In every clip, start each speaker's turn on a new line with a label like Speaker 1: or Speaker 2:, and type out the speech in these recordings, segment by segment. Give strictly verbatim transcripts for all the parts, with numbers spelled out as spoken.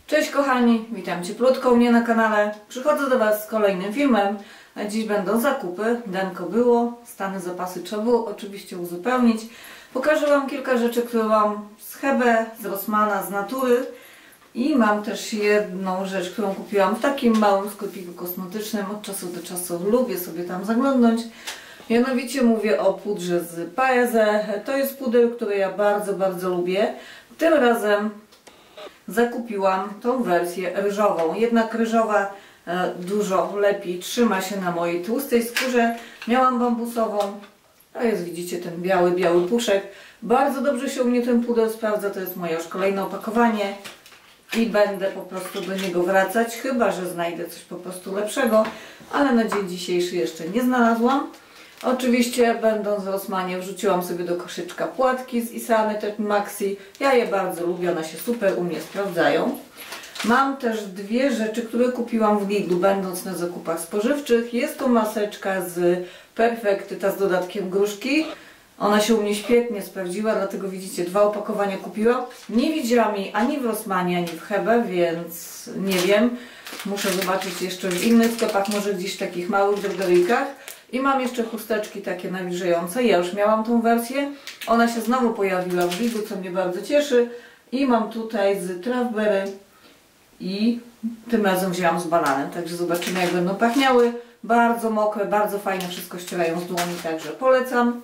Speaker 1: Cześć kochani, witam cieplutko u mnie na kanale. Przychodzę do Was z kolejnym filmem. Dziś będą zakupy. Denko było, stany zapasy trzeba było oczywiście uzupełnić. Pokażę Wam kilka rzeczy, które mam z Hebe, z Rossmana, z natury. I mam też jedną rzecz, którą kupiłam w takim małym sklepiku kosmetycznym. Od czasu do czasu lubię sobie tam zaglądnąć. Mianowicie mówię o pudrze z Paese. To jest puder, który ja bardzo, bardzo lubię. Tym razem zakupiłam tą wersję ryżową. Jednak ryżowa e, dużo lepiej trzyma się na mojej tłustej skórze. Miałam bambusową. To jest, widzicie, ten biały, biały puszek. Bardzo dobrze się u mnie ten puder sprawdza. To jest moje już kolejne opakowanie. I będę po prostu do niego wracać. Chyba że znajdę coś po prostu lepszego. Ale na dzień dzisiejszy jeszcze nie znalazłam. Oczywiście, będąc w Rossmanie, wrzuciłam sobie do koszyczka płatki z Isany Tech Maxi. Ja je bardzo lubię, one się super u mnie sprawdzają. Mam też dwie rzeczy, które kupiłam w Lidlu, będąc na zakupach spożywczych. Jest to maseczka z Perfekty, ta z dodatkiem gruszki. Ona się u mnie świetnie sprawdziła, dlatego widzicie, dwa opakowania kupiłam. Nie widziałam jej ani w Rossmanie, ani w Hebe, więc nie wiem. Muszę zobaczyć jeszcze w innych sklepach, może gdzieś w takich małych drogeryjkach. I mam jeszcze chusteczki takie nawilżające. Ja już miałam tą wersję. Ona się znowu pojawiła w Lidlu, co mnie bardzo cieszy. I mam tutaj z Travberry i tym razem wzięłam z bananem. Także zobaczymy, jak będą pachniały. Bardzo mokre, bardzo fajnie, wszystko ścierają z dłoni, także polecam.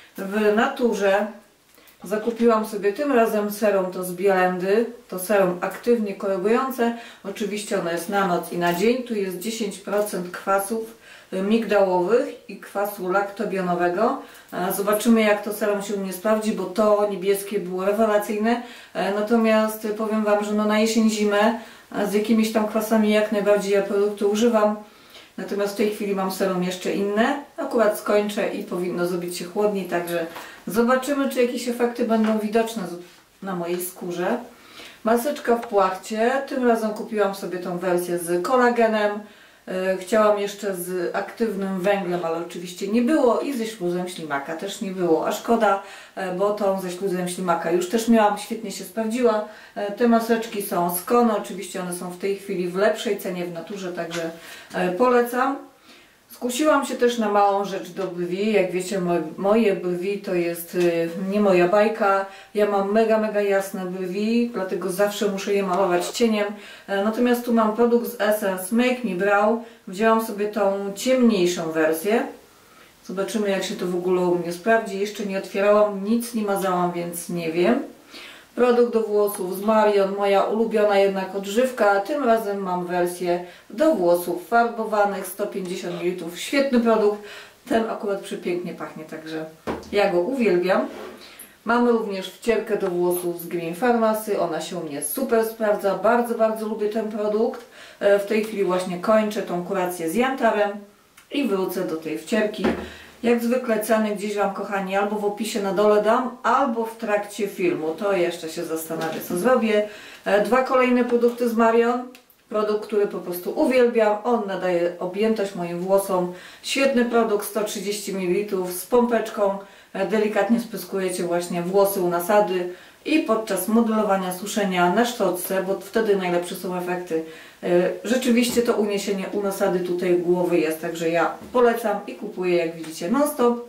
Speaker 1: W naturze zakupiłam sobie tym razem serum to z Biolendy. To serum aktywnie korygujące. Oczywiście ono jest na noc i na dzień. Tu jest dziesięć procent kwasów migdałowych i kwasu laktobionowego. Zobaczymy, jak to serum się u mnie sprawdzi, bo to niebieskie było rewelacyjne. Natomiast powiem Wam, że no na jesień, zimę z jakimiś tam kwasami jak najbardziej ja produktu używam. Natomiast w tej chwili mam serum jeszcze inne. Akurat skończę i powinno zrobić się chłodniej, także zobaczymy, czy jakieś efekty będą widoczne na mojej skórze. Maseczka w płachcie. Tym razem kupiłam sobie tą wersję z kolagenem. Chciałam jeszcze z aktywnym węglem, ale oczywiście nie było i ze śluzem ślimaka też nie było, a szkoda, bo tą ze śluzem ślimaka już też miałam, świetnie się sprawdziła. Te maseczki są z Kony, oczywiście one są w tej chwili w lepszej cenie w naturze, także polecam. Skusiłam się też na małą rzecz do brwi. Jak wiecie, moje brwi to jest nie moja bajka. Ja mam mega, mega jasne brwi, dlatego zawsze muszę je malować cieniem. Natomiast tu mam produkt z Essence Make Me Brow. Wzięłam sobie tą ciemniejszą wersję. Zobaczymy, jak się to w ogóle u mnie sprawdzi. Jeszcze nie otwierałam, nic nie mazałam, więc nie wiem. Produkt do włosów z Marion, moja ulubiona jednak odżywka. Tym razem mam wersję do włosów farbowanych, sto pięćdziesiąt mililitrów. Świetny produkt. Ten akurat przepięknie pachnie, także ja go uwielbiam. Mamy również wcierkę do włosów z Green Pharmacy. Ona się u mnie super sprawdza. Bardzo, bardzo lubię ten produkt. W tej chwili właśnie kończę tą kurację z jantarem i wrócę do tej wcierki. Jak zwykle ceny gdzieś Wam, kochani, albo w opisie na dole dam, albo w trakcie filmu. To jeszcze się zastanawię, co zrobię. Dwa kolejne produkty z Marion. Produkt, który po prostu uwielbiam. On nadaje objętość moim włosom. Świetny produkt, sto trzydzieści mililitrów z pompeczką. Delikatnie spryskujecie właśnie włosy u nasady i podczas modelowania, suszenia na szczotce, bo wtedy najlepsze są efekty. Rzeczywiście to uniesienie u nasady tutaj głowy jest, także ja polecam i kupuję, jak widzicie, non stop.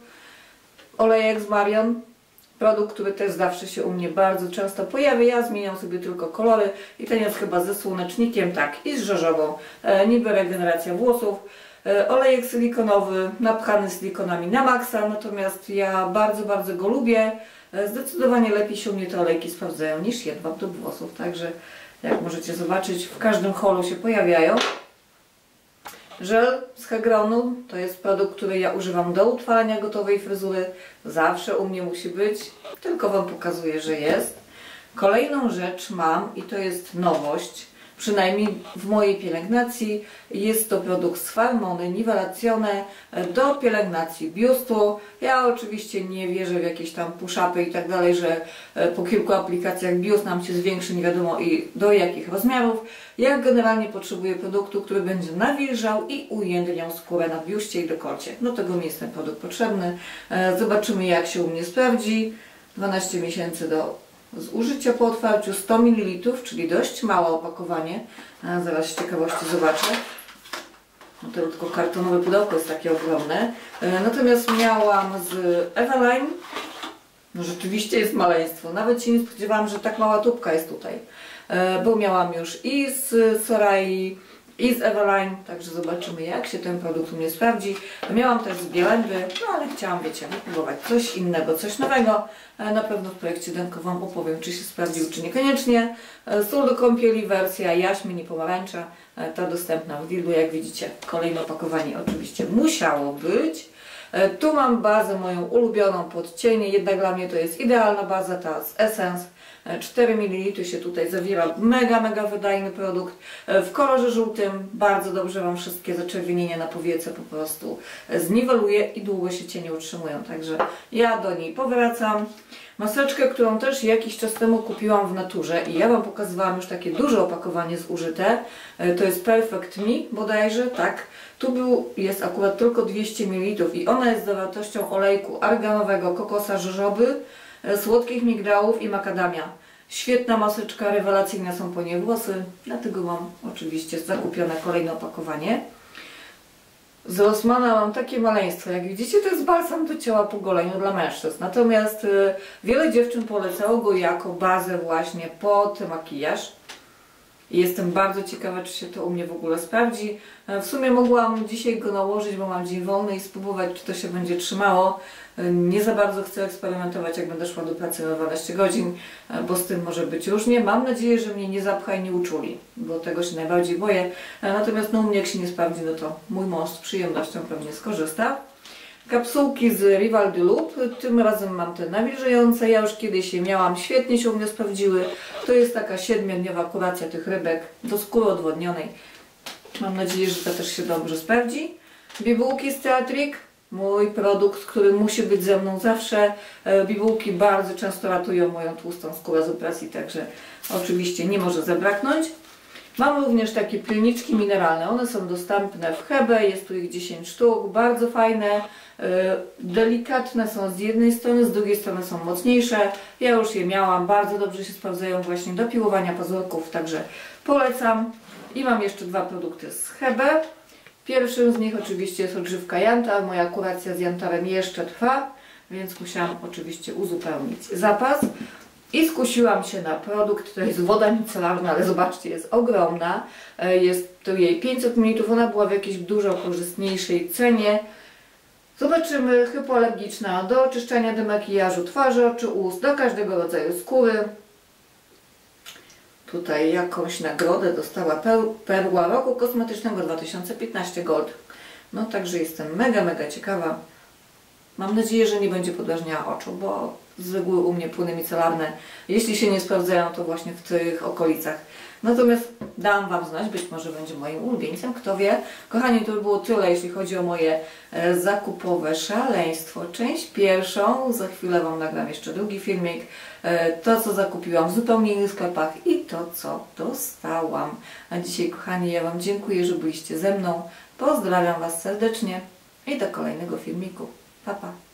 Speaker 1: Olejek z Marion, produkt, który też zawsze się u mnie bardzo często pojawia. Ja zmieniam sobie tylko kolory i ten jest chyba ze słonecznikiem, tak, i z rzeżową. E, niby regeneracja włosów. E, olejek silikonowy, napchany silikonami na maksa, natomiast ja bardzo, bardzo go lubię. E, zdecydowanie lepiej się u mnie te olejki sprawdzają niż jedwab do włosów, także jak możecie zobaczyć, w każdym holu się pojawiają. Żel z Hegronu to jest produkt, który ja używam do utrwalania gotowej fryzury. Zawsze u mnie musi być, tylko Wam pokazuję, że jest. Kolejną rzecz mam i to jest nowość, przynajmniej w mojej pielęgnacji. Jest to produkt z Farmony Nivelazione do pielęgnacji biustu. Ja oczywiście nie wierzę w jakieś tam push-upy i tak dalej, że po kilku aplikacjach biust nam się zwiększy nie wiadomo i do jakich rozmiarów. Ja generalnie potrzebuję produktu, który będzie nawilżał i ujędrniał skórę na biuście i dekolcie. Do tego mi jest ten produkt potrzebny. Zobaczymy, jak się u mnie sprawdzi. dwanaście miesięcy do Zużycia po otwarciu sto mililitrów, czyli dość małe opakowanie. A zaraz z ciekawości zobaczę. No to tylko kartonowe pudełko jest takie ogromne. Natomiast miałam z Eveline. No rzeczywiście jest maleństwo. Nawet się nie spodziewałam, że tak mała tubka jest tutaj. Bo miałam już i z Sorai, i z Eveline, także zobaczymy, jak się ten produkt u mnie sprawdzi. Miałam też z Bielendy, no ale chciałam, wiecie, wypróbować coś innego, coś nowego. Na pewno w projekcie Denko Wam opowiem, czy się sprawdził, czy niekoniecznie. Sól do kąpieli, wersja jaśmin i pomarańcza, ta dostępna w Lidlu, jak widzicie. Kolejne opakowanie oczywiście musiało być. Tu mam bazę moją ulubioną pod cienie, jednak dla mnie to jest idealna baza, ta z Essence. cztery mililitry się tutaj zawiera, mega, mega wydajny produkt. W kolorze żółtym bardzo dobrze Wam wszystkie zaczerwienienia na powiece po prostu zniweluje i długo się cienie utrzymują, także ja do niej powracam. Maseczkę, którą też jakiś czas temu kupiłam w Naturze i ja Wam pokazywałam już takie duże opakowanie zużyte. To jest Perfect Me bodajże, tak. Tu był, jest akurat tylko dwieście mililitrów i ona jest z zawartością olejku arganowego, kokosa, żożoby, słodkich migdałów i makadamia. Świetna maseczka, rewelacyjne są po niej włosy, dlatego mam oczywiście zakupione kolejne opakowanie. Z Rossmana mam takie maleństwo, jak widzicie, to jest balsam do ciała po goleniu dla mężczyzn. Natomiast y, wiele dziewczyn polecało go jako bazę właśnie pod makijaż. I jestem bardzo ciekawa, czy się to u mnie w ogóle sprawdzi. W sumie mogłam dzisiaj go nałożyć, bo mam dzień wolny i spróbować, czy to się będzie trzymało. Nie za bardzo chcę eksperymentować, jak będę szła do pracy na dwanaście godzin, bo z tym może być różnie. Mam nadzieję, że mnie nie zapcha i nie uczuli, bo tego się najbardziej boję. Natomiast no, u mnie jak się nie sprawdzi, no to mój mąż z przyjemnością pewnie skorzysta. Kapsułki z Rival de Loop, tym razem mam te nawilżające, ja już kiedyś je miałam, świetnie się u mnie sprawdziły. To jest taka siedmiodniowa kuracja tych rybek do skóry odwodnionej. Mam nadzieję, że to też się dobrze sprawdzi. Bibułki z Teatrik, mój produkt, który musi być ze mną zawsze. Bibułki bardzo często ratują moją tłustą skórę z opresji, także oczywiście nie może zabraknąć. Mam również takie pilniczki mineralne, one są dostępne w Hebe, jest tu ich dziesięć sztuk, bardzo fajne, yy, delikatne są z jednej strony, z drugiej strony są mocniejsze. Ja już je miałam, bardzo dobrze się sprawdzają właśnie do piłowania pazurków, także polecam. I mam jeszcze dwa produkty z Hebe. Pierwszym z nich oczywiście jest odżywka Jantar, moja kuracja z Jantarem jeszcze trwa, więc musiałam oczywiście uzupełnić zapas. I skusiłam się na produkt, to jest woda micelarna, ale zobaczcie, jest ogromna. Jest to jej pięćset mililitrów, ona była w jakiejś dużo korzystniejszej cenie. Zobaczymy, hypoalergiczna do oczyszczania demakijażu twarzy, oczu, ust, do każdego rodzaju skóry. Tutaj jakąś nagrodę dostała Perła Roku Kosmetycznego dwa tysiące piętnaście Gold. No także jestem mega, mega ciekawa. Mam nadzieję, że nie będzie podrażniała oczu, bo z reguły u mnie płyny micelarne, jeśli się nie sprawdzają, to właśnie w tych okolicach. Natomiast dam Wam znać, być może będzie moim ulubieńcem, kto wie. Kochani, to by było tyle, jeśli chodzi o moje e, zakupowe szaleństwo. Część pierwszą, za chwilę Wam nagram jeszcze drugi filmik. E, to, co zakupiłam w zupełnie innych sklepach i to, co dostałam. A dzisiaj, kochani, ja Wam dziękuję, że byliście ze mną. Pozdrawiam Was serdecznie i do kolejnego filmiku. Pa, pa.